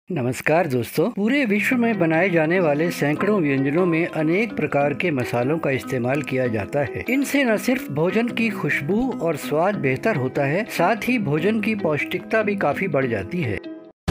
नमस्कार दोस्तों, पूरे विश्व में बनाए जाने वाले सैकड़ों व्यंजनों में अनेक प्रकार के मसालों का इस्तेमाल किया जाता है। इनसे न सिर्फ भोजन की खुशबू और स्वाद बेहतर होता है, साथ ही भोजन की पौष्टिकता भी काफी बढ़ जाती है।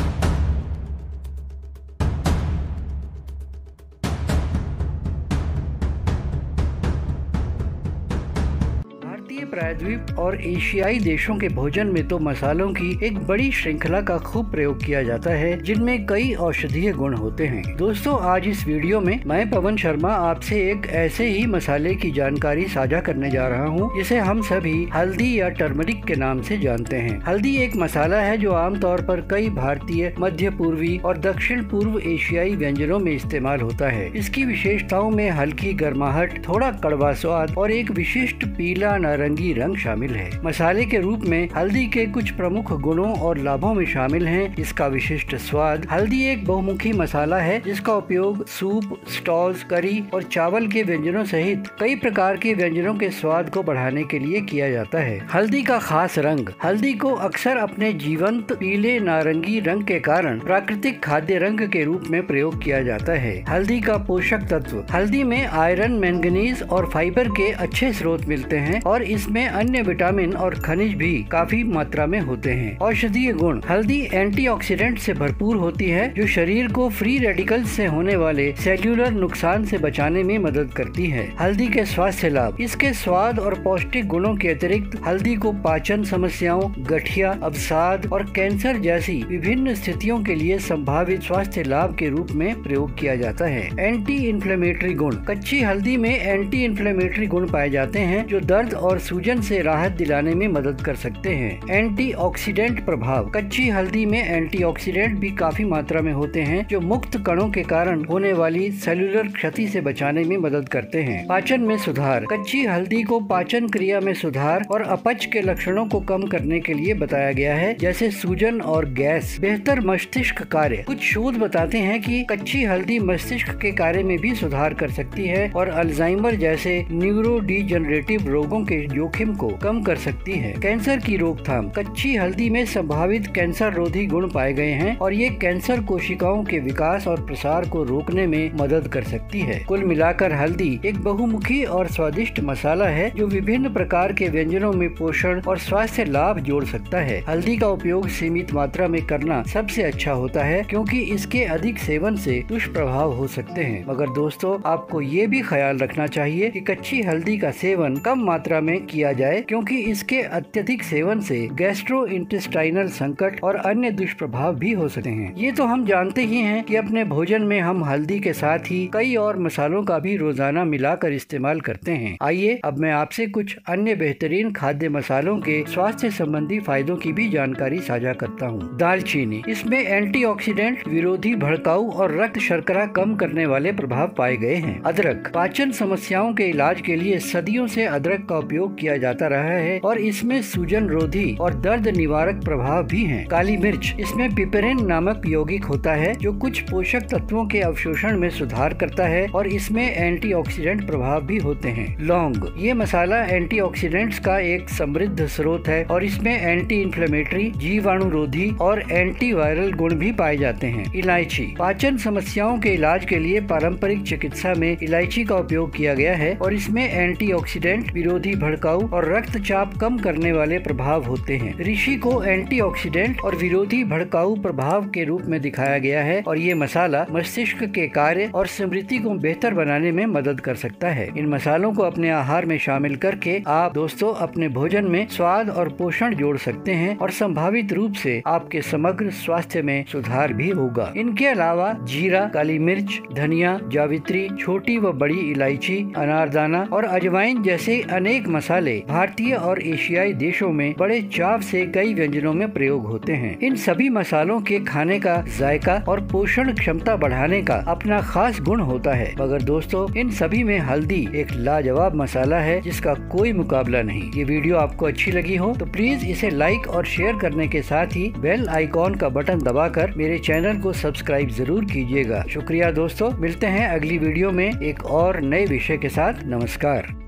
प्रायद्वीप और एशियाई देशों के भोजन में तो मसालों की एक बड़ी श्रृंखला का खूब प्रयोग किया जाता है, जिनमें कई औषधीय गुण होते हैं। दोस्तों, आज इस वीडियो में मैं पवन शर्मा आपसे एक ऐसे ही मसाले की जानकारी साझा करने जा रहा हूं, जिसे हम सभी हल्दी या टर्मरिक के नाम से जानते हैं। हल्दी एक मसाला है जो आमतौर पर कई भारतीय, मध्य पूर्वी और दक्षिण पूर्व एशियाई व्यंजनों में इस्तेमाल होता है। इसकी विशेषताओं में हल्की गर्माहट, थोड़ा कड़वा स्वाद और एक विशिष्ट पीला नारंगी रंग शामिल है। मसाले के रूप में हल्दी के कुछ प्रमुख गुणों और लाभों में शामिल हैं इसका विशिष्ट स्वाद। हल्दी एक बहुमुखी मसाला है जिसका उपयोग सूप, स्टॉज, करी और चावल के व्यंजनों सहित कई प्रकार के व्यंजनों के स्वाद को बढ़ाने के लिए किया जाता है। हल्दी का खास रंग। हल्दी को अक्सर अपने जीवंत पीले नारंगी रंग के कारण प्राकृतिक खाद्य रंग के रूप में प्रयोग किया जाता है। हल्दी का पोषक तत्व। हल्दी में आयरन, मैंगनीज और फाइबर के अच्छे स्रोत मिलते हैं और इसमें अन्य विटामिन और खनिज भी काफी मात्रा में होते हैं। औषधीय गुण। हल्दी एंटीऑक्सीडेंट से भरपूर होती है जो शरीर को फ्री रेडिकल्स से होने वाले सेल्यूलर नुकसान से बचाने में मदद करती है। हल्दी के स्वास्थ्य लाभ। इसके स्वाद और पौष्टिक गुणों के अतिरिक्त हल्दी को पाचन समस्याओं, गठिया, अवसाद और कैंसर जैसी विभिन्न स्थितियों के लिए संभावित स्वास्थ्य लाभ के रूप में प्रयोग किया जाता है। एंटी इन्फ्लेमेटरी गुण। कच्ची हल्दी में एंटी इन्फ्लेमेटरी गुण पाए जाते हैं जो दर्द और सूजन से राहत दिलाने में मदद कर सकते हैं। एंटीऑक्सीडेंट प्रभाव। कच्ची हल्दी में एंटीऑक्सीडेंट भी काफी मात्रा में होते हैं जो मुक्त कणों के कारण होने वाली सेल्यूलर क्षति से बचाने में मदद करते हैं। पाचन में सुधार। कच्ची हल्दी को पाचन क्रिया में सुधार और अपच के लक्षणों को कम करने के लिए बताया गया है, जैसे सूजन और गैस। बेहतर मस्तिष्क कार्य। कुछ शोध बताते हैं कि कच्ची हल्दी मस्तिष्क के कार्य में भी सुधार कर सकती है और अल्जाइमर जैसे न्यूरो डिजेनरेटिव रोगों के जोखिम को कम कर सकती है। कैंसर की रोकथाम। कच्ची हल्दी में संभावित कैंसर रोधी गुण पाए गए हैं और ये कैंसर कोशिकाओं के विकास और प्रसार को रोकने में मदद कर सकती है। कुल मिलाकर हल्दी एक बहुमुखी और स्वादिष्ट मसाला है जो विभिन्न प्रकार के व्यंजनों में पोषण और स्वास्थ्य लाभ जोड़ सकता है। हल्दी का उपयोग सीमित मात्रा में करना सबसे अच्छा होता है क्योंकि इसके अधिक सेवन से दुष्प्रभाव हो सकते हैं। मगर दोस्तों, आपको ये भी ख्याल रखना चाहिए कि कच्ची हल्दी का सेवन कम मात्रा में किया जाए क्योंकि इसके अत्यधिक सेवन से गैस्ट्रोइंटेस्टाइनल संकट और अन्य दुष्प्रभाव भी हो सकते हैं। ये तो हम जानते ही हैं कि अपने भोजन में हम हल्दी के साथ ही कई और मसालों का भी रोजाना मिलाकर इस्तेमाल करते हैं। आइए अब मैं आपसे कुछ अन्य बेहतरीन खाद्य मसालों के स्वास्थ्य संबंधी फायदों की भी जानकारी साझा करता हूँ। दालचीनी। इसमें एंटीऑक्सीडेंट, विरोधी भड़काऊ और रक्त शर्करा कम करने वाले प्रभाव पाए गए हैं। अदरक। पाचन समस्याओं के इलाज के लिए सदियों से अदरक का उपयोग किया जाता रहा है और इसमें सूजन रोधी और दर्द निवारक प्रभाव भी हैं। काली मिर्च। इसमें पिपेरिन नामक यौगिक होता है जो कुछ पोषक तत्वों के अवशोषण में सुधार करता है और इसमें एंटीऑक्सीडेंट प्रभाव भी होते हैं। लौंग। ये मसाला एंटीऑक्सीडेंट्स का एक समृद्ध स्रोत है और इसमें एंटी इन्फ्लेमेटरी, जीवाणुरोधी और एंटीवायरल गुण भी पाए जाते हैं। इलायची। पाचन समस्याओं के इलाज के लिए पारंपरिक चिकित्सा में इलायची का उपयोग किया गया है और इसमें एंटीऑक्सीडेंट, विरोधी भड़काऊ और रक्तचाप कम करने वाले प्रभाव होते हैं। ऋषि को एंटीऑक्सीडेंट और विरोधी भड़काऊ प्रभाव के रूप में दिखाया गया है और ये मसाला मस्तिष्क के कार्य और स्मृति को बेहतर बनाने में मदद कर सकता है। इन मसालों को अपने आहार में शामिल करके आप दोस्तों अपने भोजन में स्वाद और पोषण जोड़ सकते हैं और संभावित रूप से आपके समग्र स्वास्थ्य में सुधार भी होगा। इनके अलावा जीरा, काली मिर्च, धनिया, जावित्री, छोटी व बड़ी इलायची, अनारदाना और अजवाइन जैसे अनेक मसाले भारतीय और एशियाई देशों में बड़े चाव से कई व्यंजनों में प्रयोग होते हैं। इन सभी मसालों के खाने का जायका और पोषण क्षमता बढ़ाने का अपना खास गुण होता है, मगर दोस्तों इन सभी में हल्दी एक लाजवाब मसाला है जिसका कोई मुकाबला नहीं। ये वीडियो आपको अच्छी लगी हो तो प्लीज इसे लाइक और शेयर करने के साथ ही बेल आइकॉन का बटन दबाकर मेरे चैनल को सब्सक्राइब जरूर कीजिएगा। शुक्रिया दोस्तों, मिलते हैं अगली वीडियो में एक और नए विषय के साथ। नमस्कार।